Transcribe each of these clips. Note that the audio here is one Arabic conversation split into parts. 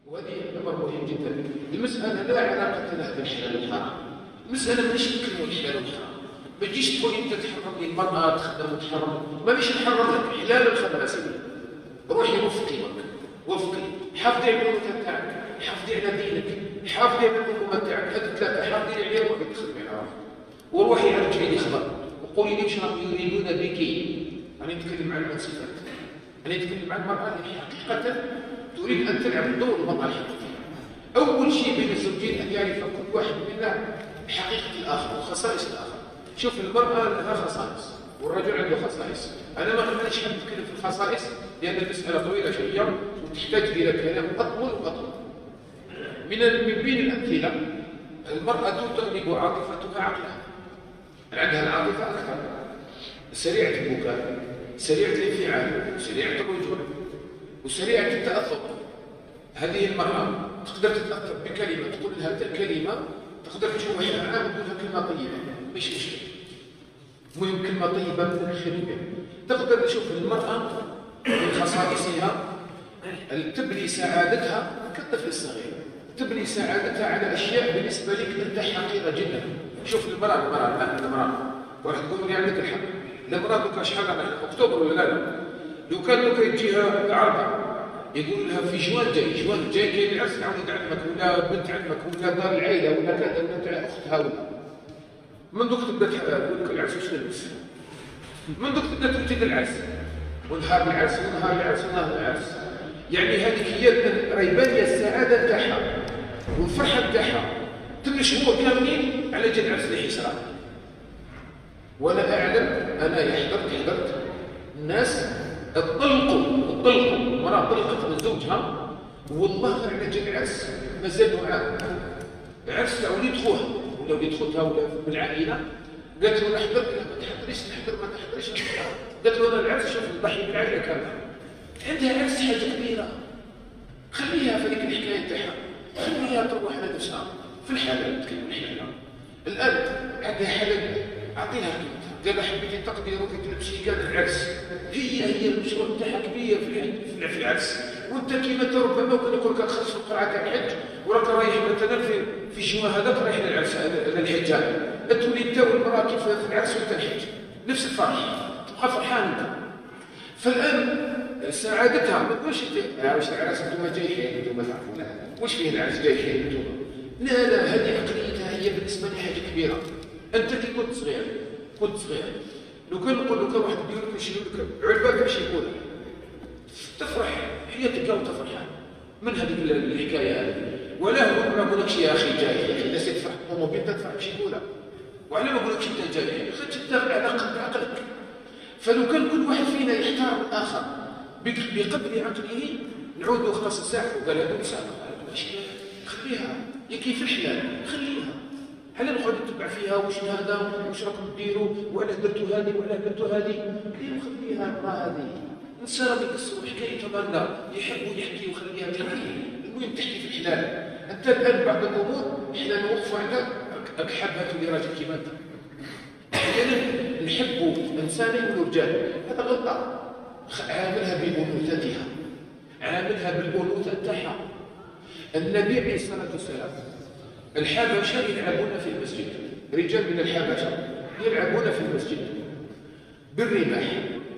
وهذه أمر مهم جدا. المسألة لا علاقة لها بالحلال والحرام. المسألة ماشي نتكلموا الحلال والحرام. ما تجيش تقول أنت تحرم لي المرأة تخدم وتحرم، ما باش نحرم لك حلال الخدمة أسيدي. روحي وفقي وفقي، حافظي على البنوت تاعك، حافظي على دينك، حافظي على الحكومة تاعك، هذه ثلاثة، حافظي عليها وروحي تخدمي على روحك. وروحي على رجلي خبر وقولي لي واش راهم يريدون بك. أنا نتكلم عن الصفات، أنا نتكلم عن المرأة اللي حقيقة تريد أن تلعب دور المرأة الحقيقية. أول شيء بين الزوجين أن يعرف كل واحد منا حقيقة الآخر وخصائص الآخر. شوف المرأة لها خصائص والرجل عنده خصائص. أنا ما قلناش حاب نتكلم في الخصائص لأن المسألة طويلة شوية وتحتاج إلى كلام أطول وأطول. من بين الأمثلة المرأة تغلب عاطفتها عقلها، عندها العاطفة أكثر، سريعة البكاء، سريعة الانفعال، سريعة الرجوع، وسريعة التأثر. هذه المرأة تقدر تتأثر بكلمة تقول لها الكلمة، تقدر تشوفها معاه وتقول لها كلمة طيبة مش مشكلة. المهم كلمة طيبة من خفيفة. تقدر تشوف المرأة من خصائصها تبني سعادتها كالطفل الصغير، تبني سعادتها على أشياء بالنسبة لك أنت حقيرة جدا. شوف المرأة وراح تقول لي عندك الحق. المرأة دوكا شحال رانا أكتوبر ولا لا؟ لو كان دوكا يجيها عرضة يقول لها في جوان جاي كاين العرس تاع ولد عمك ولا بنت عمك ولا دار العائلة ولا كذا ولا تاع أختها ولا من دوك تبدا تقول لك العرس واش نلبس، من دوك تبدا توجد العرس ونهار العرس ونهار العرس. يعني هذيك هي ريبانية السعادة تاعها والفرحة تاعها. 8 شهور كاملين على جال العرس اللي حيصرا. ولا أعلم أنا حضرت الناس طلقوا مرأة طلقت من زوجها والله على جال العرس مازالوا عام عرس تاع وليد خوها ولا وليد خوتها ولا من العائلة. قالت له نحضر، ما تحضريش ما تحضريش. قالت له انا العرس شوف نضحي بالعائلة كاملة. عندها عرس حاجة كبيرة، خليها في هذيك الحكاية تاعها، خليها تروح على نفسها في الحلال. نتكلم الحلال الآن عندها حلال أعطيها قيمتها. قال حبيتي تقضي روحك تلبسي قال العرس هي المشروع تاعها كبير في العرس. وانت كيما انت ربما ممكن يقول لك تخلص في القرعه تاع الحج وراك رايح مثلا في الجمعه هذاك رايح للعرس للحجاج، تولي انت والمراه كيف في العرس وانت الحج نفس الفرح، تبقى فرحان انت. فالان سعادتها ما تقولش انت واش العرس انتم جايين انتم تعرفون واش فيه العرس جايين انتم. لا هذه عقليتها هي بالنسبه لي حاجه كبيره. انت كي كنت صغير لو كان نقول لك واحد يدير لك يشري لك علبه باش يقول تفرح حياتك وانت فرحان من هذه الحكايه هذه. ولا هو ما نقولكش يا اخي جاي يا اخي الناس تفرح طوموبيل تفرح باش يقولها. وعلى ما نقولكش انت جاي خاطر تدافع على قدر عقلك. فلو كان كل واحد فينا يحترم الاخر بقدر عقله نعودوا خلاص نسافروا. قال هذا مسافر خليها يا كيف الحلال خليها. هل نقعد نتبع فيها واش هذا واش راكم ديروا وعلى درتوا هذه وعلى درتوا هذه. خليها المراه هذه نسرى بك الصبح حكايه تمنى يحبوا يحكي وخليها تحكي. المهم تحكي في الحلال. انت الان بعض الامور احنا نوقفوا عندها راك حابها تولي راجل كيما انت. احيانا نحبوا انسان يقولوا رجال هذا غلطه. عاملها بانوثتها، عاملها بالانوثه تاعها. النبي عليه الصلاه والسلام الحبشه يلعبون في المسجد، رجال من الحبشه يلعبون في المسجد بالرماح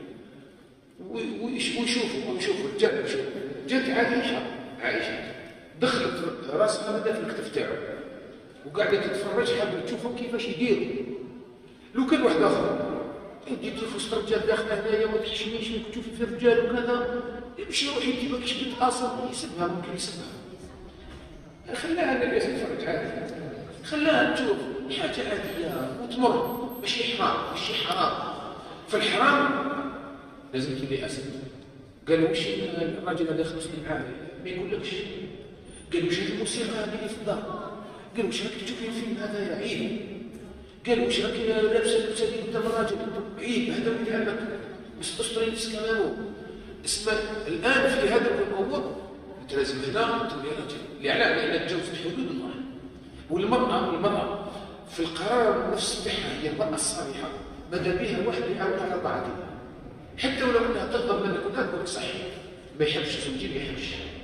ويشوفوا جات عائشه دخلت راسها مدى في الكتف تاعو وقاعده تتفرج حابه تشوفهم كيفاش يديروا. لو كان واحد اخر جيتي في وسط الرجال داخله هنايا وما تحشميش انك تشوفي في الرجال وكذا يمشي روحي انت ماكش بنت اصلا يسبها ممكن يسبها. خلاها الناس تتفرج عادي، خلاها تشوف حاجه عاديه وتمر ماشي حرام. فالحرام لازم تولي اسد. قالوا واش الراجل هذا خلصني معاه ما يقولكش. قالوا واش هذه الموسيقى هذه اللي في الدار. قالوا واش راك تشوفي الفيلم هذا يا عيب. قالوا واش راك لابسه اللبسه ديال قدام الراجل عيب هذا اللي عندك مستشطرين كمانو. اسمع الان في هذا الامور انت لازم هنا تولي راجل. لأن تجاوزت حدود الله. والمرأة في القرار النفس تاعها هي المرأة الصالحة ماذا بها واحد يعاون على طاعة الله حتى ولو انها تغضب منك ولا تقول صحيح ما يحبش زوجي ما يحبش.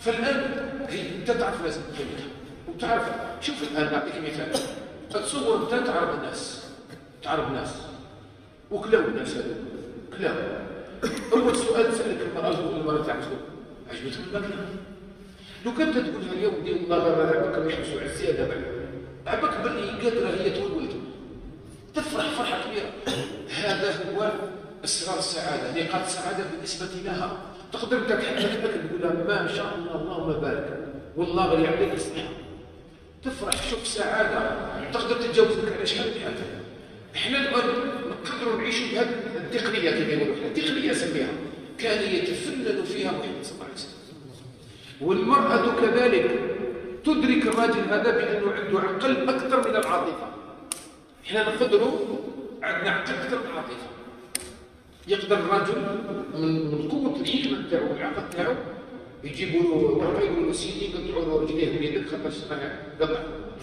فالان انت تعرف لازم قيمتها وتعرف. شوف الان نعطيك مثال، تصور انت تعرف ناس وكلاو الناس هذو كلاو. اول سؤال تسالك المراه تقول المراه تعرفوا عجبتك الماكله؟ لو كنت تقولها اليوم دي والله عباك ما يحبسوا على الزياده بعد عباك باللي قادره هي تولد تفرح فرحه كبيره. هذا هو اسرار السعاده، نقاط السعاده بالنسبه لها. تقدر انت تحدث لك تقول لها ما شاء الله اللهم بارك والله غير يعطيك الصحه، تفرح شوف سعاده تقدر تتجاوز لك على شحال من حاجه. احنا الان نقدروا نعيشوا بهذه التقنيه كما يقولوا، احنا التقنيه سميها كان يتفنن فيها محمد صلى الله عليه وسلم. والمرأة كذلك تدرك الراجل هذا بأنه عنده عقل أكثر من العاطفة. إحنا نقدروا عندنا عقل أكثر من العاطفة. يقدر الرجل من قوة الحكمة تاعو والعقل تاعو يجيبوا له ورقة يقولوا له سيدي قطعوا له رجليه بيدك خلاص قطع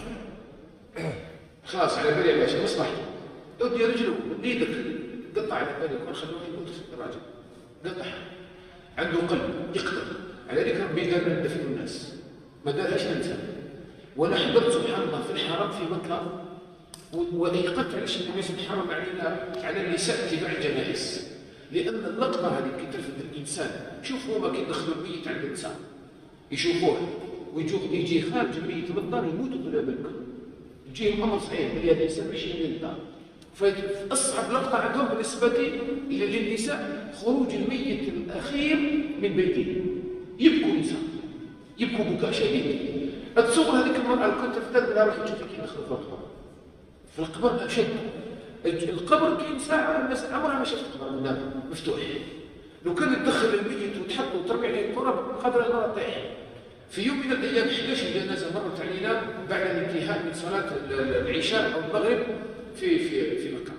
خلاص على بالي علاش مصلحتي ودي رجله بيدك قطع على بالي ونخلوه يموت الراجل قطع. عنده قلب يقدر. على ذلك ربي دار لنا ندفن الناس ما دارهاش الانسان. وانا حضرت سبحان الله في الحرم في مكه وايقنت علاش النبي حرم علينا على النساء اتباع الجنائز، لان اللقطه هذه كي تلفت الانسان. شوف هما كي يدخلوا الميت عند الانسان يشوفوه يجي خارج الميت من الدار يموت ولا بالك يجيهم امر صحيح بلي هذا الانسان ماشي من الدار. فاصعب لقطه عندهم بالنسبه للنساء خروج الميت الاخير من بيته. يبكوا النساء يبكوا بكاء شديد. اتصور هذيك المراه لو كنت تفترض لها راح تشوف كي يدخلوا في القبر. في القبر اشد. القبر كاين ساعه الناس عمرها ما شافت قبر من هذا مفتوح. لو كان تدخل الميت وتحط وترمي عليه التراب قادره المراه تطيح. في يوم من الايام 11 جنازه مرت علينا بعد الانتهاء من صلاه العشاء او المغرب في مكه.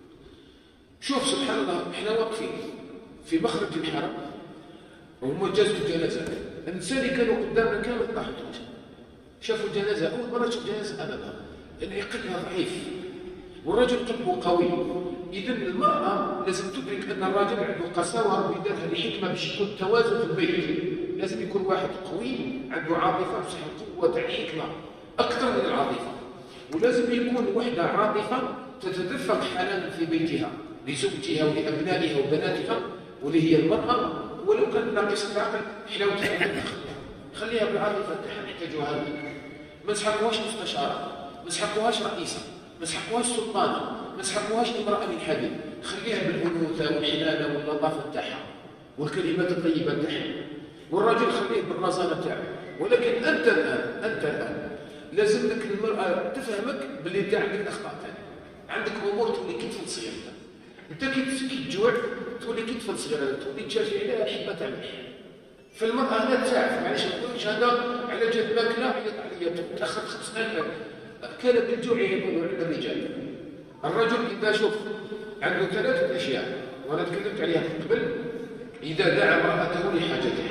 شوف سبحان الله احنا واقفين في مخرج الحرم وهم جازوا الجنازه. النساء اللي كانوا قدامنا كانوا طاحوا شافوا الجنازه اول مره تشوف جنازه ابدا لان عقلها ضعيف والرجل قلبه قوي. اذا المراه لازم تدرك ان الراجل عنده قساوه ربي دارها لحكمه باش يكون توازن في البيت. لازم يكون واحد قوي عنده عاطفه بصح القوه تاع الحكمه اكثر من العاطفه. ولازم يكون وحده عاطفه تتدفق حنانا في بيتها لزوجها ولابنائها وبناتها واللي هي المراه. ولو كانت ناقصه العقل حلاوتها خليها بالعاطفه تاعها نحتاجوها. ما نسحقوهاش مستشاره، ما نسحقوهاش رئيسه، ما نسحقوهاش سلطانه، ما نسحقوهاش امراه من حديد. خليها بالانوثه والحنانه واللطافه تاعها والكلمات الطيبه تاعها. والراجل خليه بالرزانه تاعه. ولكن انت الان لازم لك المراه تفهمك باللي انت عندك اخطاء تاعك، عندك امور تولي كتفل صغير. انت كي تجوع تولي كتفل صغير، تولي تشافي عليها حبه تاع ملح. فالمراه لا تعرف معليش ما نقولش هذا على جد ماكله عيط عليا تاخر 5 سنين كان بالجوع يقولوا عند الرجال. الرجل اذا شوف عنده 3 اشياء وانا تكلمت عليها قبل. اذا دعا امراته لحاجته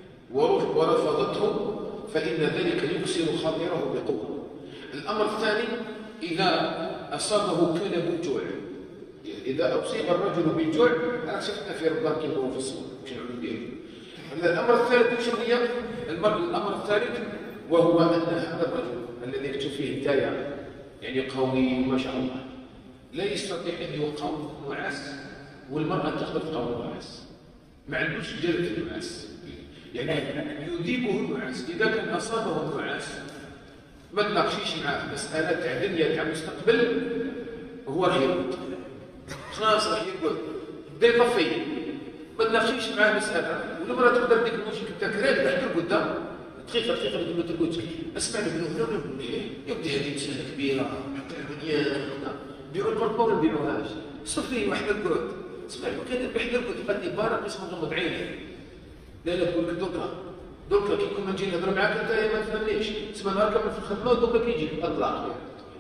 ورفضته فان ذلك يكسر خاطره بقوه. الامر الثاني اذا اصابه كان بالجوع. اذا اصيب الرجل بالجوع انا شفنا في رمضان كيف هو في الصوم مش نعود به. الامر الثالث شنو هي؟ الامر الثالث وهو ان هذا الرجل الذي تشوف فيه هدايه يعني قوي ما شاء الله لا يستطيع ان يقاوم النعاس، والمراه تقدر تقاوم النعاس. ما عندوش جلد النعاس يعني يذيبه النعاس. اذا كان اصابه النعاس ما تناقشيش معاه مساله تاع دنيا تاع مستقبل، هو راح يرقد خلاص راح يرقد بدا يطفي. ما تناقشيش معاه مساله. والمراه تقدر ديك المشكل تاعك راقده حتى قدام دقيقه بدون ما ترقدش. اسمع لي بنقول يا ودي هذه مساله كبيره حتى الدنيا بيعوا البربور ما بيعوهاش صفي واحد القرد. اسمع لي كان بحد القرد يبقى لي بارك اسمه غمض عيني. لا تقول لك دوكا كي كنا نجي نهضر معاك انت ما تفهمنيش. تسمى نهار كامل في الخدمه ودوكا كيجي اطلاق.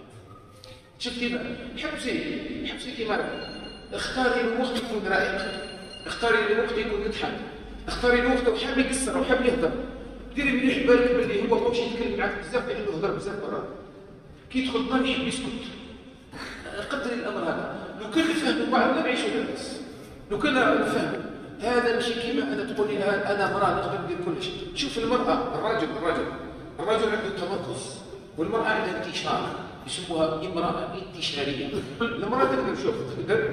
شفتي حبسي كيما راك. اختاري الوقت يكون رائق، اختاري الوقت يكون يضحك، اختاري الوقت وحاب يقصر وحاب يهضر. ديري مليح بالك باللي هو ماهوش يتكلم معاك بزاف لانه هضر بزاف برا. كي يدخل الدار يحب يسكت. قدري الامر هذا. لو كان نفهموا بعضنا نعيشوا لاباس. لو كان نفهموا هذا ماشي كيما أنا تقول لي أنا امرأة نقدر ندير كل شيء. شوف المرأة، الرجل عنده تمركز والمرأة عندها انتشار، يسموها امرأة انتشارية. المرأة تقدر شوف تقدر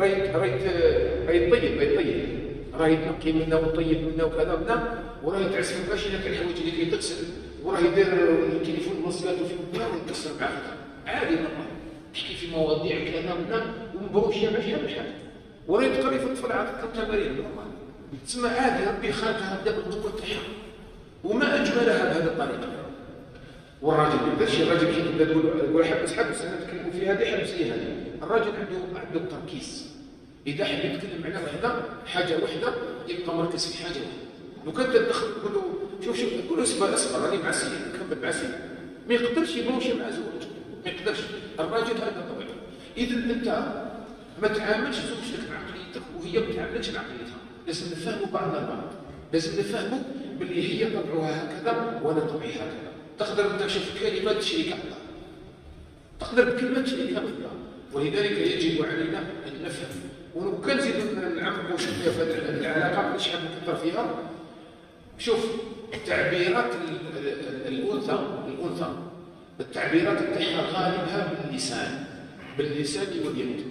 راهي طيب راهي تنقي منا وطيب منا وكذا منا، وراهي تعس في الماشينة كاع الحوايج اللي كي تغسل، وراهي داير التليفون موصلاته في منا ويكسر معاه عادي. المرأة تحكي في مواضيع كذا منا ومبروشة ما فيها بحال، وراهي تقري في الطفل عاد التمارين تسمى عادي. ربي خلقها هكذا بالقوة تاعها وما أجملها بهذه الطريقة. والراجل ما يقدرش، الراجل كي تبدا تقول حبس انا نتكلموا في هذه حبس لي هذه. الراجل عنده التركيز، اذا حب يتكلم على حاجه واحده يبقى مركز في حاجه واحده. لو كنت تدخل تقول له شوف تقول له اصبر راني مع سيدي نكمل مع سيدي، ما يقدرش يمشي مع زوجته، ما يقدرش. الراجل هذا طبيعي. اذا انت ما تعاملش زوجتك بعقليتك وهي ما تعاملش بعقليتها، لازم نفهموا بعضنا البعض، لازم نفهموا باللي هي طبعها هكذا وانا طبعي هكذا. تقدر انت شوف كلمات تشريك الله، تقدر بكلمات تشريك الله، ولذلك يجب علينا ان نفهم. وكان نزيد نعقبوا شويه في هذه العلاقه مش حاب نكثر فيها. شوف التعبيرات الانثى التعبيرات تاعها غالبها باللسان واليد،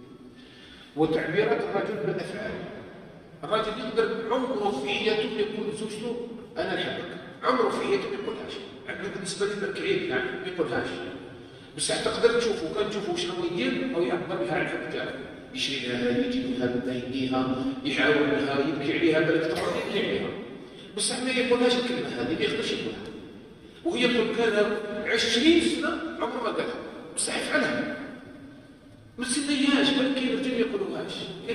وتعبيرات الرجل بالافعال. الرجل يقدر عمره في حياته يقول لزوجته انا نحبك، عمره في حياته ما يقولهاش، عنده بالنسبه لي كعيب يعني ما يقولهاش. بس تقدر تشوفه، كان تشوفه شنو يدير او يعبر بها عن الحب تاعو، يشري لها، يجيب لها بدها يديها، يحاولها، يبكي عليها، بالك تقعد يبكي عليها، بس ما يقولهاش الكلمه هذه، ما يقدرش يقولها. وهي تقول كان 20 سنه عمره ما قالها، بس يفعلها. ما تسميهاش، بل كاين رجال ما يقولوهاش،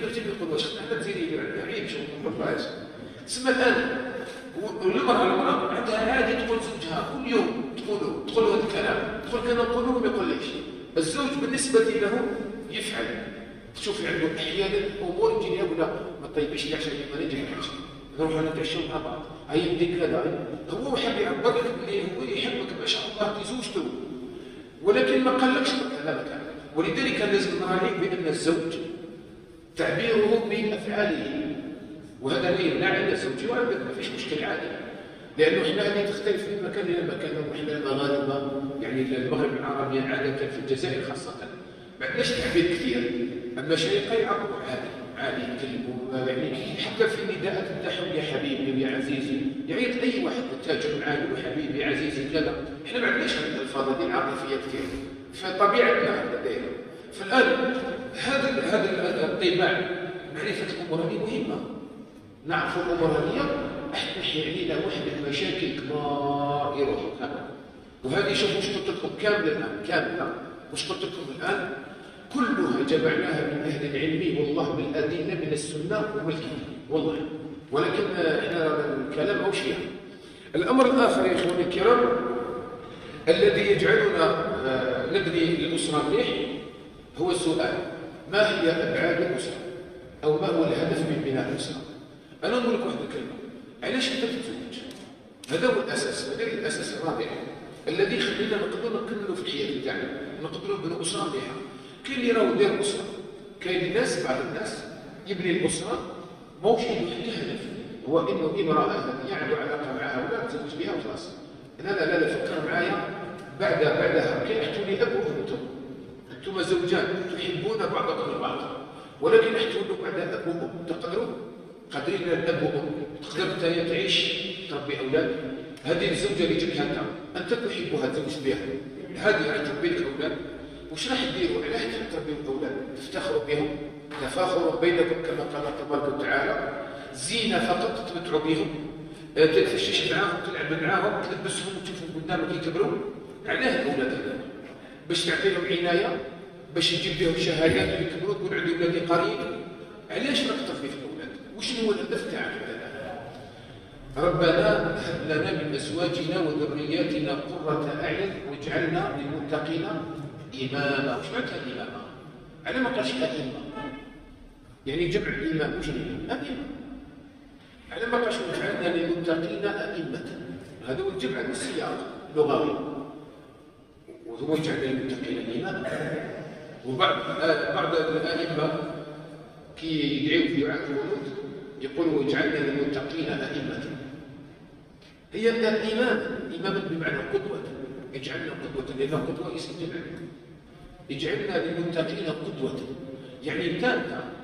حنا تزيدي عيب شو ما نقولوهاش. تسمى الان والمرأة عندها عادي تقول زوجها كل يوم تقول هذا الكلام، تقول كان نقوله ما يقوليش. الزوج بالنسبة له يفعل. تشوفي عنده أحيانا أمور تجي يقول ما طيبش لي عشان ما نجيش نروحوا نتعشوا مع بعض، هي بدي كذا. هو حاب يعبر لك بلي هو يحبك ما شاء الله في زوجته، ولكن ما قالكش هذا الكلام. ولذلك لازم نراعي بأن الزوج تعبيره بأفعاله، وهذا لا يمنع ان الزوج يعبر، ما فيش مشكل عادي، لانه احنا هذه تختلف من مكان الى مكان. واحنا المغاربه يعني المغرب العربي عاده في الجزائر خاصه ما عندناش تعبير كثير، اما الشيقه يعبروا عادي يكلموا يعني حتى في النداءات تاعهم يا حبيبي ويا عزيزي، يعيط اي واحد تاجر معاه يقول حبيبي يا عزيزي كذا. احنا ما عندناش هذه الالفاظ هذه العاطفيه كثير، فطبيعتنا هكذا دايره. فالان هذا الطباع معرفه الامور هذه مهمه، نعرف الامور هذه تحيي علينا واحد المشاكل كبار يروحوا كامل. وهذه شوفوا واش قلت لكم كامله واش قلت لكم الان كلها جمعناها من اهل العلم والله بالادله من السنه والكتاب والله. ولكن احنا الكلام او شيء. الامر الاخر يا اخواني الكرام الذي يجعلنا نبني الاسره مليح هو السؤال: ما هي ابعاد الاسره؟ او ما هو الهدف من بناء الاسره؟ أنا أقول لك واحدة كلمة، علاش أنت تتزوج؟ هذا هو الأساس، هذا الأساس الرابع الذي يخلينا نقدروا نكملوا في الحياة تاعنا، نقدروا نبنوا أسرة مليحة. كاين اللي راهو داير أسرة، كاين الناس بعض الناس يبني الأسرة ماهوش عنده حتى هدف، هو إنه امرأة هذه عنده علاقة معها ولا تزوج بها وخلاص. لا فكر معايا بعدها كي احتوا لي أب وأم، أنتم زوجان تحبون بعضكم البعض، ولكن احتوا له بعد أب وأم تقدروا قادرين الاب وام، تقدر انت تعيش تربي اولاد. هذه الزوجه اللي جبتها انت تحبها تزوج بها، هذه راح تربي لك اولاد. واش راح ديروا؟ علاه تربيوا الاولاد؟ تفتخروا بهم، تفاخر بينكم كما قال تبارك وتعالى، زينه فقط تمتعوا بهم، تتفشش معاهم، تلعب معاهم، تلبسهم وتشوفهم قدامك يكبروا. علاه الاولاد هذا؟ باش تعطي لهم عنايه، باش تجيب لهم شهادات ويكبروا تقول عندي ولادي قريب. علاش راك تربي في الاولاد؟ وشنو هو الهدف تاعك؟ ربنا هب لنا من ازواجنا وذرياتنا قرة اعين واجعلنا للمتقين اماما. وش معناتها الامامه؟ على ما قالش ائمه، يعني جمع الامام وش ائمه، على ما قالش واجعلنا للمتقين ائمه. هذا هو الجمع السياق اللغوي، وهو يجعل للمتقين اماما. وبعض الائمه كي يدعيوا في دعاء الولود يقول واجعلنا للمتقين أئمة. هي الإمام إماما بمعنى قدوة، اجعلنا قدوة، لأنها قدوة اسم جمع. اجعلنا للمتقين قدوة، يعني انت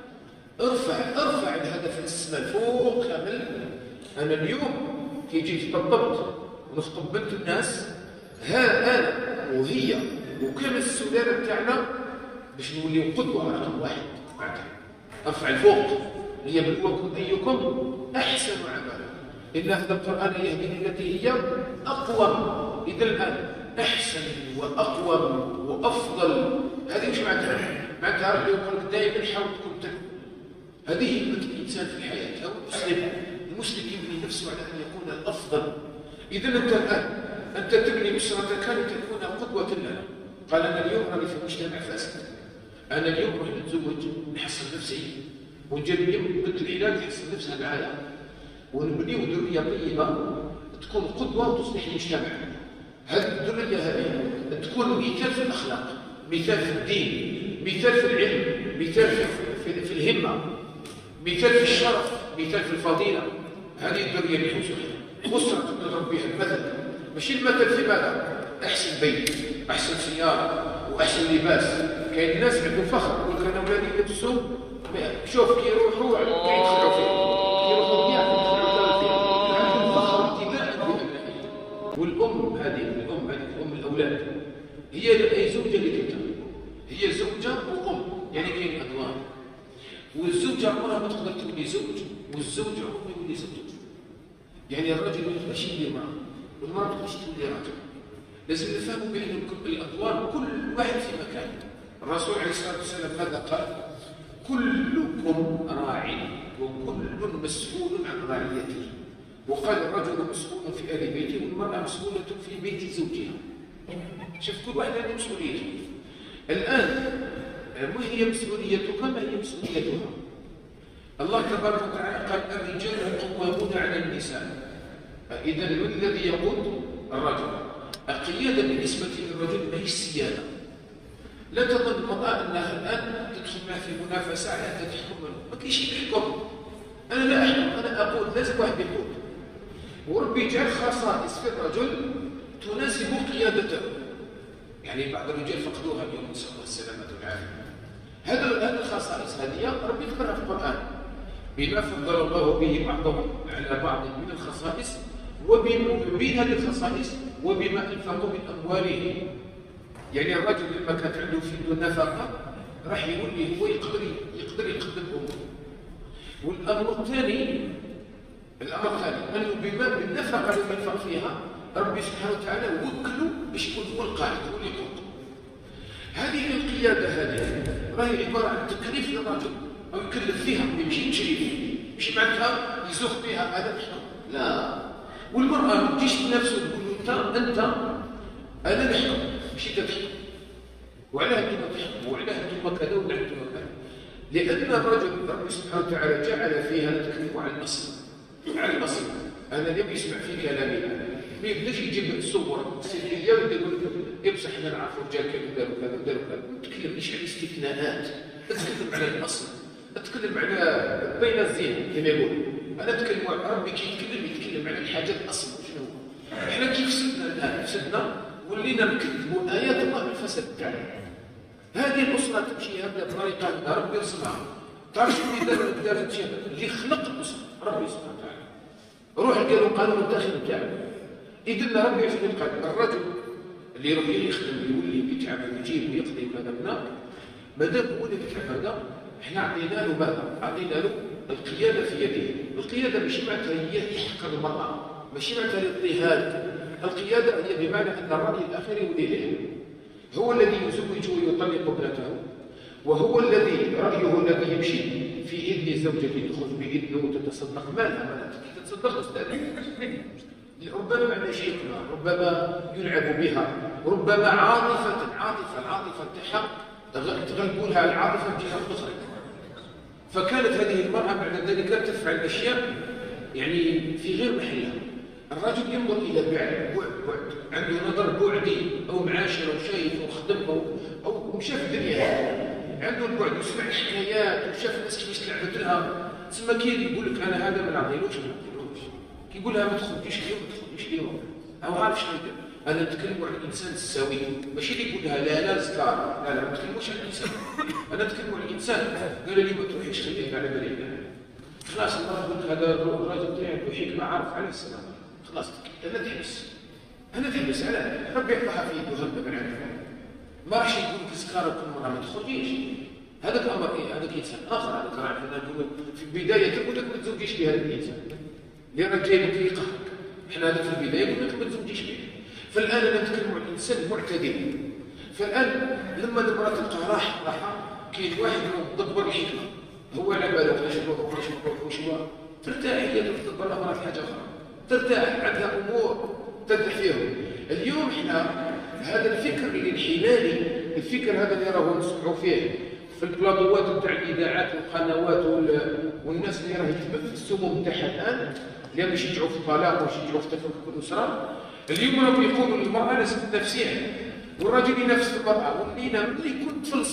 ارفع الهدف السماء فوق كامل. أنا اليوم كي جيت طببت ونخطب بنت الناس، ها أنا وهي وكامل السلالة بتاعنا باش نوليو قدوة رقم واحد. بعدها ارفع الفوق، ليبلوكم أيكم أحسن عملا، إن هذا القرآن يهدي التي هي أقوم. إذا الآن أحسن وأقوم وأفضل، هذه مش معناتها ربي يقول لك دائما حاول تكون تقوى. هذه همة الإنسان في الحياة أو المسلم يبني نفسه على أن يكون الأفضل. إذا أنت الآن أنت تبني أسرتك لتكون قدوة لنا. قال أنا اليوم راني في مجتمع فاسد، أنا اليوم راح نتزوج نحصل نفسي ونجرب بنت العلاج تحصل نفسها معايا، ونبنيو ذرية طيبة تكون قدوة وتصلح المجتمع. هذه الذرية هذه تكون مثال في الأخلاق، مثال في الدين، مثال في العلم، مثال في الهمة، مثال في الشرف، مثال في الفضيلة. هذه الذرية اللي نحوسوا فيها. أسرة نضرب بها المثل، ماشي المثل في ماذا؟ أحسن بيت، أحسن سيارة، وأحسن لباس. كاين الناس عندهم فخر، يقول لك أنا أولادي يلبسوا، شوف كي يروحوا كيدخلوا فيه، يروحوا بيع يدخلوا فيه، عندهم فخر وابتداء بأبنائهم. والأم هذه أم الأولاد هي زوجة لكلتا، هي زوجة وأم، يعني كاين أدوار. والزوجة عمرها ما تقدر تولي زوج، والزوج عمره ما يولي زوج. يعني الرجل ما يقدرش يولي امرأة، والمرأة ما تقدرش تولي رجل. لازم نفهموا بأن الأدوار كل واحد في مكانه. الرسول عليه الصلاة والسلام ماذا قال؟ كلكم راع وكل مسؤول عن رعيته. وقال الرجل مسؤول في أهل بيته، والمرأة مسؤولة في بيت زوجها. شوف كل واحد عنده مسؤوليته. الآن ما هي مسؤوليتك؟ ما هي مسؤوليتها؟ الله تبارك وتعالى قال الرجال قوامون على النساء. إذا الذي يقود الرجل. القيادة بالنسبة للرجل ما هي السيادة. لا تظن المرأة أنها الآن تدخل معه في منافسة على أن تحكم منه. ما كاينش يحكم. أنا لا أحكم، أنا أقول، لازم واحد يقول. وربي جعل خصائص في الرجل تناسب قيادته. يعني بعض الرجال فقدوها اليوم، نسأل الله السلامة والعافية. هذه الخصائص هذه ربي ذكرها في القرآن، بما فضل الله به بعضهم على بعض من الخصائص، وبين هذه الخصائص وبما أنفقوا من أموالهم. يعني الرجل لما كانت عنده في النفقة راح يولي هو يقدر يقدم أمور. والأمر الثاني أنه بما بالنفقة اللي ينفق فيها ربي سبحانه وتعالى وكله باش يكون هو القائد، هو اللي يقود. هذه القيادة هذه راهي عبارة عن تكليف للرجل، أو يكلف فيها، يمشي يشري فيها، مش معناتها يزوق بها هذا نحن، لا. والمرأة ما تجيش بنفسه تقول أنت أنا نحكم، مش أنت تحكم. وعلى أنتم تحكموا، وعلى أنتم كذا وعلى أنتم كذا. لأن الرجل ربي سبحانه وتعالى جعل فيها نتكلم على الأصل، على الأصل. أنا اليوم يسمع في كلامي ما يبداش يجيب صور سلبية ويقول لك بصح احنا نعرفوا رجال كذا وداروا كذا وداروا كذا. ما تتكلمش على الاستثناءات، تتكلم على الأصل، تتكلم على بين الزين كما يقول. أنا أتكلم عن ربي كي يتكلم على الحاجة الأصل. شنو هو؟ احنا كيف فسدنا الآن؟ فسدنا ولينا نكذبوا آيات الله بالفساد تاعنا. هذه الأسرة تمشي هكذا بطريقة ربي يرسمها. تعرف شنو اللي دار اللي خلق الأسرة؟ ربي سبحانه وتعالى. روح قالوا قانون الداخل تاعنا. إذن ربي يعرف القلب. الرجل اللي يروح يخدم يولي يتعب ويجيب ويقضي وكذا هناك، مادام هو اللي يتعب هذا، احنا عطينا له ماذا؟ عطينا له القيادة في يده. القيادة ماشي معناتها هي يحقر المرأة، ماشي معناتها الاضطهاد. القيادة هي بمعنى أن الرأي الآخر يولي له. هو الذي يزوج ويطلق ابنته، وهو الذي رأيه الذي يمشي في إذن زوجته، تخرج بإذنه وتتصدق مالها تتصدق أستاذ. ربما معنى شيخنا، ربما يلعب بها، ربما العاطفة تاعها تغلبونها العاطفة بجهة أخرى. فكانت هذه المرأة بعد ذلك تفعل أشياء يعني في غير محلها. الرجل ينظر إلى بعد، عنده نظر بعدي، أو معاشر أو شايف أو خدم أو شاف الدنيا، عنده البعد، وسمع الحكايات وشاف الناس كيفاش تلعبت لها. تسمى كاين يقول لك انا هذا ما نعطيلوش كيقول لها ما تخرجيش اليوم ما تخرجيش اليوم او عارف شنو يدير. انا نتكلم على الانسان السوي، ماشي اللي يقول لها لا لا سكار، لا ما نتكلموش على الانسان، انا نتكلم على الانسان. قال لي ما تروحيش خليك على بالي خلاص. المرة قلت هذا الراجل تاعي عنده حكمه عارف على السلام، خلاص انا تحبس على ربي يحفظها في يده هبه من عنده. ما راحش يقول لك سكاره كل مره ما تخرجيش، هذاك امر ايه؟ هذاك انسان اخر. هذاك راه حنا نقول في البدايه تقول لك ما تزوجيش بهذا الانسان اللي راه جاي لك يقهرك. حنا هذا في البدايه قلنا لك ما تزوجيش به. فالان انا نتكلم عن الانسان المعتدل. فالان لما المراه تلقى راحه كاين واحد مدبر الحكمه، هو على باله وقتاش نروح وقتاش نروح ترتاح. هي تدبر امرات حاجه اخرى، ترتاح عندها امور تدح فيهم. اليوم احنا هذا الفكر الانحلالي، الفكر هذا اللي راهو نسمعوا فيه في البلاطوات نتاع الاذاعات والقنوات والناس اللي راه يتبث السموم نتاعها الان اللي باش يشجعوا في الطلاق ويشجعوا في تفكك الاسره. اليوم راهم يقولوا للمراه لازم تنافسيها والراجل ينافس المراه. ولينا ملي يكون طفل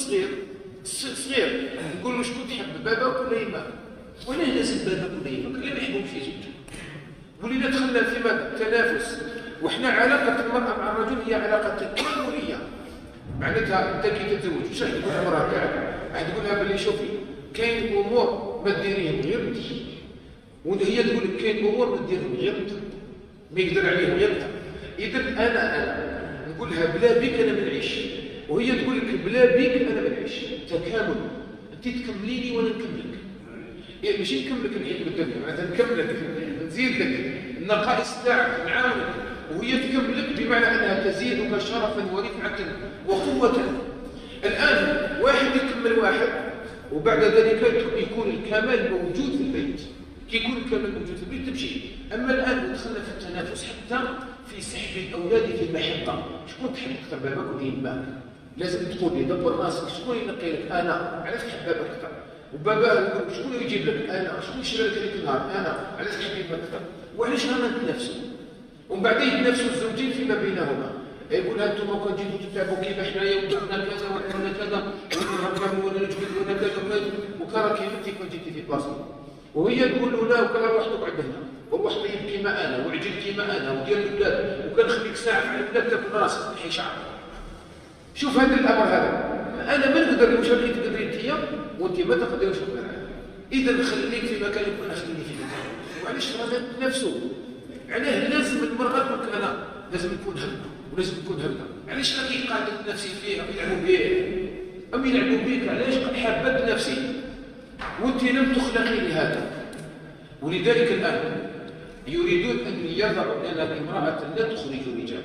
صغير نقول له شكون تحب باباك ولا يماك؟ ولا لازم باباك ولا يماك؟ لا ما يحبهم في زوجته. ولينا دخلنا في تنافس. وحنا علاقه المراه مع الرجل هي علاقه تكامليه. معناتها انت كي تتزوج واش راح تقول للمراه تاعك؟ راح تقول لها بلي شوفي كاين امور ما ديريهم غير انت، وهي تقول لك كاين امور ما ديرهم غير انت، ما يقدر عليهم غير انت. اذا انا نقول لها بلا بيك انا ما نعيش، وهي تقول لك بلا بيك انا ما نعيش. تكامل، انت تكمليني وانا نكملك. يعني ماشي نكملك الحكمه الدنيا، معناتها نكملك نزيد لك النقائص تاعك نعاونك، وهي تكملك بمعنى انها تزيدك شرفا ورفعه وقوه. الان واحد يكمل واحد وبعد ذلك يكون الكمال موجود في البيت. كي يكون الكمال موجود في البيت تمشي. اما الان دخلنا في التنافس حتى في سحب الاولاد في المحبه. شكون تحب اكثر، باباك ولا يماك؟ لازم تقول لي دبر راسك شكون ينقي لك؟ انا. علاش تحب باباك اكثر؟ وبابا شكون يجيب لك؟ انا. شكون يشري لك هذيك النهار؟ انا. علاش تحب يماك اكثر؟ وعلاش رانا نتنافسوا؟ ومن بعد يتنافسوا الزوجين فيما بينهما. يقول لها انتم كون جيتوا تتعبوا كيما حنايا ودرنا كذا وعملنا كذا ونركبوا ولا نجبد ولا كذا وكرا كيف انت كون جيتي في بلاصتي. وهي تقول له لا وكان روح تقعد هنا وروح طيب كيما انا وعجل كيما انا ودير الاولاد وكان خليك ساعه مع الاولاد تاكل راسك تحي شعرك. شوف هذا الامر هذا انا ما نقدر واش راكي تقدري انت وانت ما تقدريش تقدر. اذا خليك في مكانك وانا خليني في مكاني. وعلاش رانا نفسه؟ علاه لازم المراه تقول انا لازم نكون هكذا ولازم نكون هكذا. علاش راكي قاعده تنافسي فيه او يلعبوا بيه او يلعبوا بيك؟ علاش حابه نفسي وانت لم تخلقي لهذا؟ ولذلك الان يريدون ان يضعوا لنا امراه لا تخرج الرجال.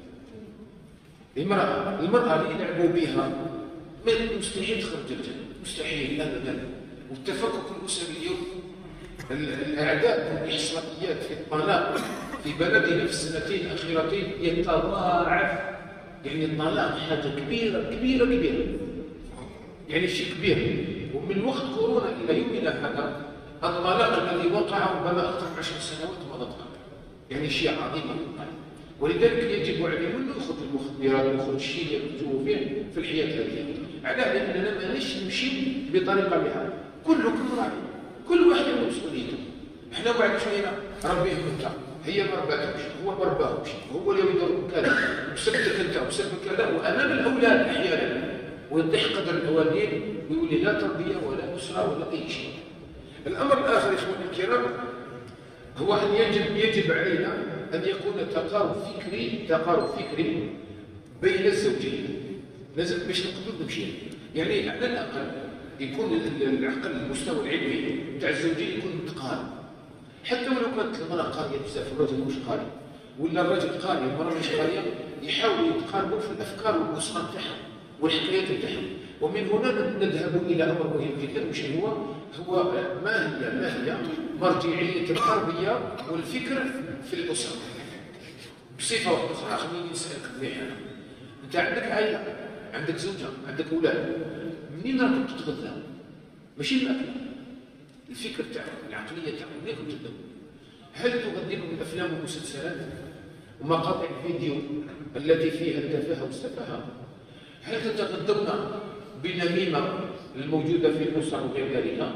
المراه اللي يلعبوا بها مستحيل تخرج الرجال، مستحيل ابدا. والتفكك الاسري اليوم الاعداد الاحصائيات في الطلاق في بلدنا في السنتين الاخيرتين يتضاعف. يعني الطلاق حاجه كبيره كبيره كبيره، يعني شيء كبير. ومن وقت كورونا الى يومنا هذا الطلاق الذي وقع ربما اكثر من 10 سنوات مضت قبل، يعني شيء عظيم. ولذلك يجب علينا ان ناخذ المخدرات وناخذ الشيء اللي يخرجوا فيه في الحياه هذه. علاه؟ لاننا ماناش نمشي بطريقه بهذه. كلكم راعي، كل واحد له مسؤوليته. احنا بعد شويه ربيهم انت، هي ما رباتهمش، هو ما رباهمش، هو اللي يدور كذا وسبتك انت وسبك كذا وامام الاولاد احيانا. ويحقد الوالدين ويقول لا تربيه ولا اسره ولا اي شيء. الامر الاخر يا اخواني الكرام هو ان يجب علينا ان يكون تقارب فكري بين الزوجين. لازم باش نقدروا نمشي، يعني على الاقل يكون العقل المستوى العلمي تاع الزوجين يكون متقارب. حتى ولو كانت المراه قاريه بزاف الرجل مش قاري، ولا الرجل قاري والمراه مش قاريه، يحاولوا يتقاربوا في الافكار والاسره تاعهم والحكايات تاعهم. ومن هنا نذهب الى امر مهم جدا، وش هو ما هي مرجعيه التربيه والفكر في الاسره بصفه اخرى. خليني نسالك مليح، انت عندك عائله، عندك زوجه، عندك اولاد، منين راكم تتغذى؟ ماشي الاكل، الفكر تاعك، العقليه تاعك، منين راكم تبداو؟ هل تغذيكم الافلام والمسلسلات ومقاطع الفيديو التي فيها التفاهه والسفاهه؟ هل تتغذون بالنميمه الموجوده في الاسر وغير ذلك؟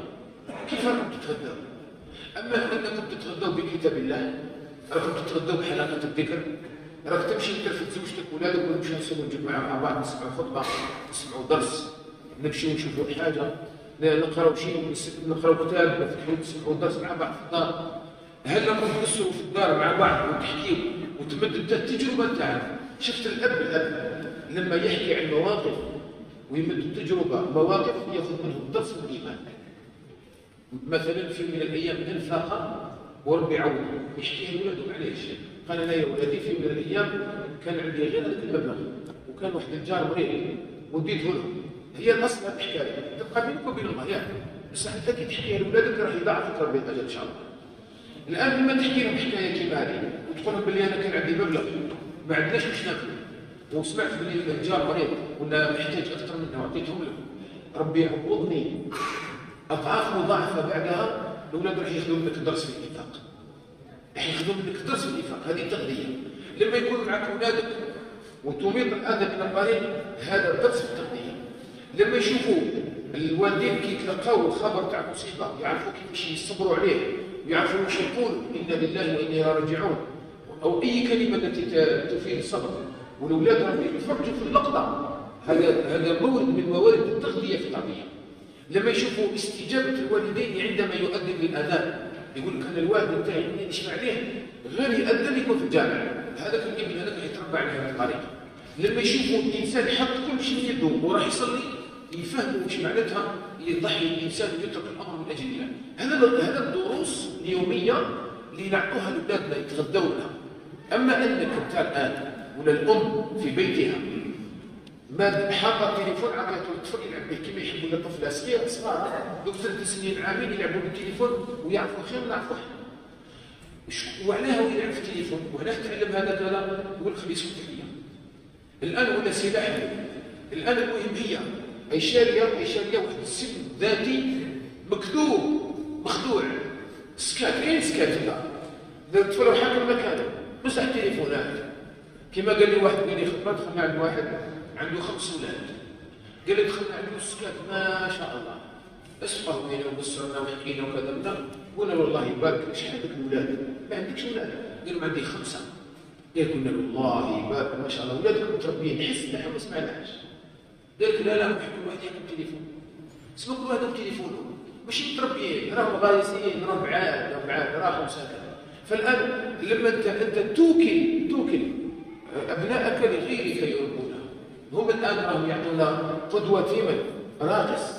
كيف راكم تتغدوا؟ أما أنكم تتغدوا بكتاب الله، راكم تتغدوا بحلقة الذكر، راك تمشي تلفت زوجتك وولادك ونمشيو نصلوا الجمعة مع بعض، نسمعوا خطبة، نسمعوا درس، نمشيو نشوفوا حاجة، نقراو شيء، نقراو كتاب، نسمعوا درس مع بعض في الدار. هل راكم تقصروا في الدار مع بعض وتحكيوا وتمد انت التجربة تاعك؟ شفت الأب لما يحكي عن مواقف ويمد التجربة، مواقف ياخذ منهم درس من الإيمان. مثلا في من الأيام انفاق وربي عوض يحكيها لولادهم، معليش قال انا يا ولادي في من الايام كان عندي غير هذاك المبلغ وكان واحد الجار مريض وديته لهم. هي الاصل هذه الحكايه تبقى بينك وبين الله يعني، بس انت كي تحكيها لولادك راح يضاعف لك ربي الاجر ان شاء الله. الان لما تحكي لهم حكايه كيما هذه وتقول لهم بلي انا كان عندي مبلغ ما عندناش باش ناكلوا وسمعت بلي الجار مريض ولا محتاج اكثر منه وعطيتهم له، ربي يعوضني اضعاف مضاعفه بعدها. الاولاد راح ياخذوا منك درس في الانفاق، راح ياخذوا منك درس في الانفاق، هذه تغذيه. لما يكون معك اولادك وتميط الاذى من القريب، هذا درس في التغذيه. لما يشوفوا الوالدين كي يتلقاو الخبر تاع مصيبه يعرفوا كيفاش يصبروا عليه ويعرفوا واش يقولوا انا لله وانا اليه راجعون، او اي كلمه التي تفيد الصبر، والاولاد راهم يتفرجوا في اللقطه. هذا مورد من موارد التغذيه في التربيه. لما يشوفوا استجابه الوالدين عندما يؤذن للاذان، يقول لك انا الوالد تاعي منين يسمع عليه غير يأذن يكون في الجامع، هذاك الابن هذاك يتربى على هذه الطريقه. لما يشوفوا الانسان يحط كل شيء في يده وراح يصلي يفهموا واش معناتها يضحي الانسان ويترك الامر من اجل الله. هذا الدروس اليوميه اللي نعطوها لاولادنا يتغدوا لها. اما انك انت الان ولا الام في بيتها ما حاطه التليفون عطاته الطفل يلعب به كما يحبوا الطفل صغار دوك 3 سنين عامين يلعبوا بالتليفون ويعرفوا خير من نعرفوا احنا. وعلاه هو يلعب في التليفون وعلاه تعلم هذا كذا يقول خليه يسكت عليا. الان ولا سلاح. الان المهم هي شاريه واحد السن ذاتي مكذوب مخدوع سكات. كاين سكات هنا الطفل حاكم مكانه مسح التليفونات. كما قال لي واحد قال لي خدمه دخلنا عند واحد عنده 5 اولاد، قال لي دخلنا عنده السكات ما شاء الله اسمعوا بينا وبصرنا وحكينا وكذا بنا. قلنا له الله يبارك لك شحال عندك اولاد؟ ما عندكش اولاد؟ قال لهم عندي 5. قلنا له الله يبارك ما شاء الله اولادكم متربيين حس نحن ما سمعناش. قال لك لا نحكم واحد يحكم تليفون اسمع كل واحد تليفونه ماشي متربيين راهم غايسين راهم بعاد راهم ساكن. فالان لما انت توكل ابنائك لغيرك يربونها. هم الان راهم يعطونا قدوه في من؟ راقص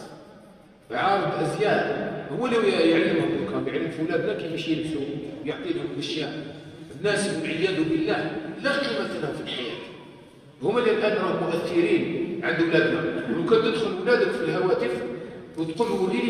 عارض ازياء هو اللي يعلمهم. كان يعلم في اولادنا كيفاش يلبسوا ويعطي لهم اشياء. الناس والعياذ بالله لا قيمه لهم في الحياه. هم اللي الان راهم مؤثرين عند اولادنا. ولو كان تدخل اولادك في الهواتف وتقول وريني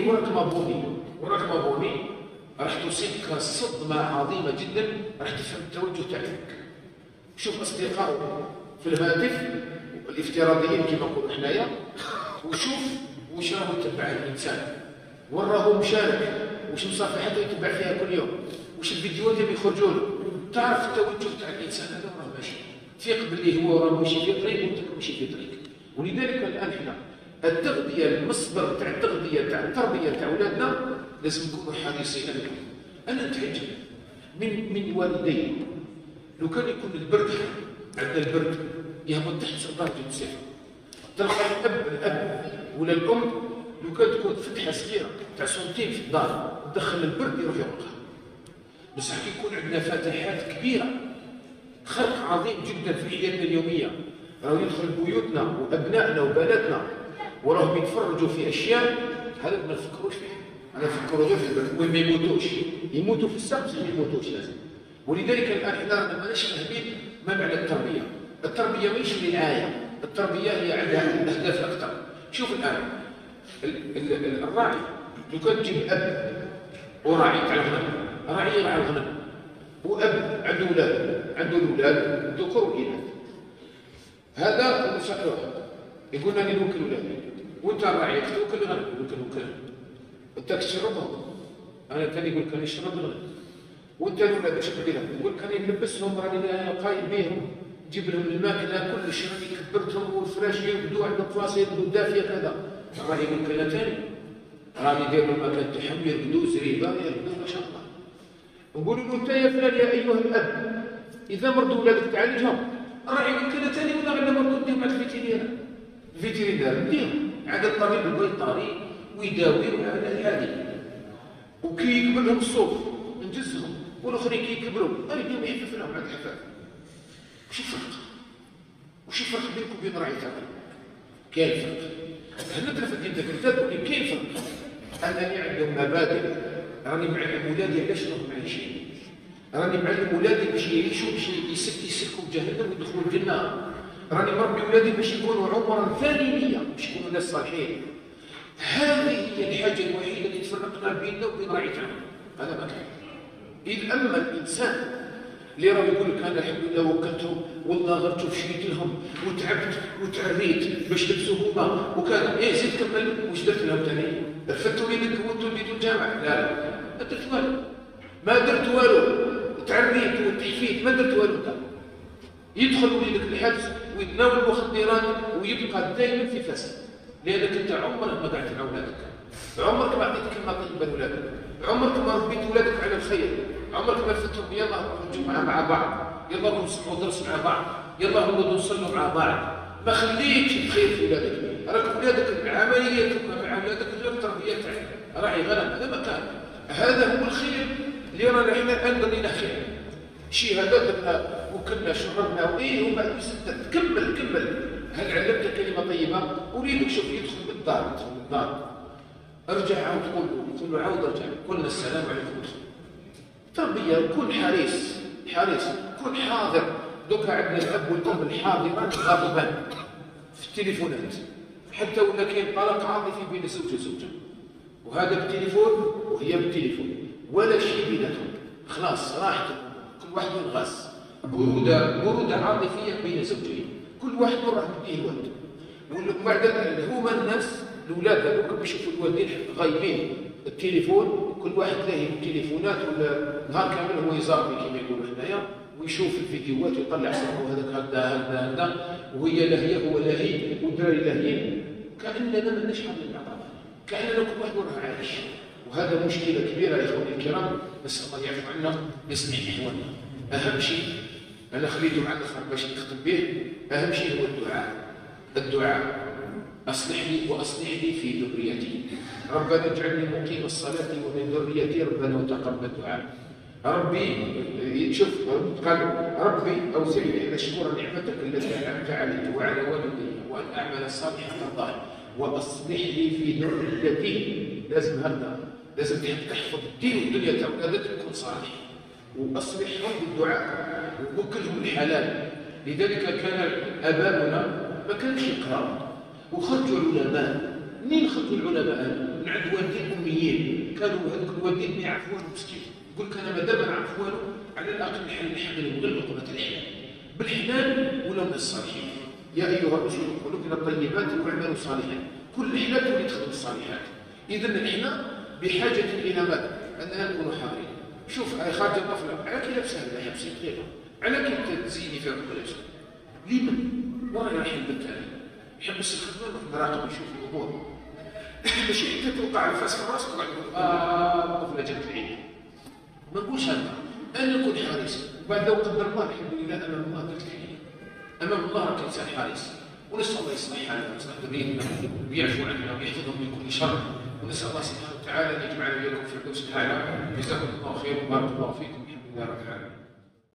وراك مابوني راح تصيبك صدمه عظيمه جدا، راح تفهم التوجه تاعك. شوف اصدقائك في الهاتف الافتراضيين كما نقولوا حنايا، وشوف واش راهو يتبع الانسان، وين راهو مشارك، واش مصافحته يتبع فيها كل يوم، واش الفيديوهات اللي يخرجوا له. تعرف التوجه تاع الانسان هذا راه ماشي ثيق باللي هو راه ماشي في طريق وانت ماشي في طريق. ولذلك الان حنا التغذيه المصدر تاع التغذيه تاع التربيه تاع اولادنا لازم نكونوا حريصين عليهم. انا نتعجب من والدي لو كان يكون البرد عندنا البرد يهبط تحت درجه الصفر، تلقى الاب ولا الام لو كان تكون فتحه صغيره تاع سنتين في الدار تدخل البرد يروح يوقع. بصح كي يكون عندنا فتحات كبيره خلق عظيم جدا في حياتنا اليوميه، راهو يدخل بيوتنا وابنائنا وبناتنا وراهم يتفرجوا في اشياء هذا ما نفكروش فيه. انا نفكروا غير في البرد وين ما يموتوا في السقف ما يموتوش لازم. ولذلك الان حنا ما نشبه به ما معنى التربيه. التربيه ماشي للآية، التربيه هي عندها اهداف اكثر. شوف الان الراعي لو كان تجيب اب وراعي تاع الغنم، راعي يرعى الغنم، واب عنده اولاد ذكور واناث. هذا نسالوه يقول لنا نوكل ولادي، وانت الراعي توكل الغنم، يقول لك نوكلهم. انت تشربهم، انا كان يقول كان يشرب الغنم. وانت الاولاد اش تدير لهم؟ يقول كان يلبسهم راني قايم بهم، جيب لهم الماكله كل شيء راني كبرتهم والفراش يبدو عندهم فاصل دافيه كذا. الراعي يقول كذا ثاني راني داير المكان تاعهم يرقدوا زريبه يرقدوا ما شاء الله. نقولوا له انت يا فلان يا ايها الاب اذا مرضوا ولادك تعالجهم، الراعي يمكن ثاني ولا غير مرضوا نديهم عند الفيتيرينار نديهم عند الطبيب البيطري ويداوي ويعمل هذه. وكي يقبل لهم الصوف نجزهم، والاخرين كي يكبروا نديهم يحفف لهم عند الحفاف. وش الفرق؟ وش الفرق بينك وبين راعي ثاني؟ كاين فرق. هل ندرس الدين ذاك ولكن كاين فرق. انني عندهم مبادئ، راني معلم ولادي علاش راهم عايشين، راني معلم ولادي باش يعيشوا باش يسلكوا جهنم ويدخلوا الجنه، راني مربي ولادي باش يكونوا عمرا ثانويه باش يكونوا ناس صالحين. هذه هي الحاجه الوحيده اللي تفرقنا بيننا وبين راعي ثاني. هذا ما كان. إذ أما الإنسان اللي راه يقول لك أنا الحمد لله وكلتهم والله غرت وشريت لهم وتعبت وتعريت باش لبسوا هما وكان زيد كمل واش درت لهم ثاني؟ رفدتوا وليدك وانتم بديتوا الجامع؟ لا ما درت والو، ما درت والو، تعريت وتحفيت ما درت والو. يدخل وليدك الحبس ويتناول المخدرات ويبقى دائما في فساد، لأنك أنت عمرك ما قعدت مع أولادك، عمرك ما عطيت كلمة طيبة لأولادك، عمرك ما ربيت ولادك على الخير، عمرك ما رفدتهم يلا نروحوا الجمعة مع بعض، يلا نروحوا نسمعوا درس مع بعض، يلا نقعدوا نصلوا مع بعض. ما خليتش الخير في ولادك، راك ولادك عمليتك مع ولادك غير التربية تاعك، راعي غنم هذا ما كان. هذا هو الخير اللي رانا احنا انقضينا خير. شهادات درنا وكلنا شربنا ومن بعد سدت كمل. هل علمت كلمة طيبة؟ أريدك شوف يدخل بالدار ارجع عاود قول له عاود ارجع قلنا السلام عليكم ادخل. تربية كن حريص كن حاضر. دوكا عندنا الاب والام الحاضران غاضبان في التليفونات، حتى ولا كاين طلاق عاطفي بين الزوج وزوجه، وهذا بالتليفون وهي بالتليفون ولا شيء بيناتهم، خلاص راحت كل واحد ينغص. برودة عاطفية بين زوجين، كل واحد راح يديه الولد. وبعد هما الناس الاولاد هذوك بيشوفوا الوالدين غايبين التليفون، كل واحد لاهي بالتليفونات ولا نهار كامل هو يزاربي كما يقولوا هنايا ويشوف الفيديوهات ويطلع صاحبه هذاك هكذا وهي لاهيه هو لاهي والدراري لاهيين، كاننا ماناش حاضرين مع بعض، كاننا كل واحد راه عايش. وهذا مشكله كبيره يا اخواني الكرام، نسال الله يعفو عنا ويصلح احوالنا. اهم شيء انا خليته مع الاخر باش نختم به، اهم شيء هو الدعاء. اصلح لي واصلح لي في ذريتي، ربنا اجعلني مقيم الصلاه ومن ذريتي ربنا وتقبل دعاء. ربي شوف قال ربي اوزعني ان اشكر نعمتك التي انعمت علي وعلى والدي وان اعمل صالحا ترضاه واصلح لي في ذريتي. لازم هذا لازم تحفظ الدين والدنيا تاع ولادك تكون صالح، واصلحهم بالدعاء ووكلهم الحلال. لذلك كان اباؤنا ما كانش يقراوا وخرجوا العلماء. منين خرجوا العلماء؟ من عند والدين اميين، كانوا هذوك الوالدين ما يعرفوا والو مسكين، يقول لك انا ما دام نعرف والو على الاقل نحلل غير لقمه الحلال بالحلال ولا من الصالحين. يا ايها الرسل ادخلوا من الطيبات واعملوا صالحا، كل الحلال تولي تخدم الصالحات. اذا احنا بحاجه الى ماذا؟ اننا نكونوا حاضرين. شوف خارجه الطفله على كي لابسه هذا يحبس يطيرها، على كي تزيني فيها لابسه لمن؟ وراي رايح البنت هذه يحبس الخدمه يروح مراقب يشوف الامور ماشي حتى توقع الفاس في راسك وقاعد يقول الطفله جات العين. ما نقولش هذا، انا نكون حريص وبعد لو قدر الله الحمد لله امام الله درت الحين، امام الله راك انسان حريص. ونسال الله يصلح حالنا ويصلح ذريتنا ويعفو عنا ويحفظهم من كل شر، ونسال الله سبحانه وتعالى ان يجمعنا واياكم في الفردوس الاعلى. جزاكم الله خير وبارك الله فيكم، الحمد لله رب العالمين.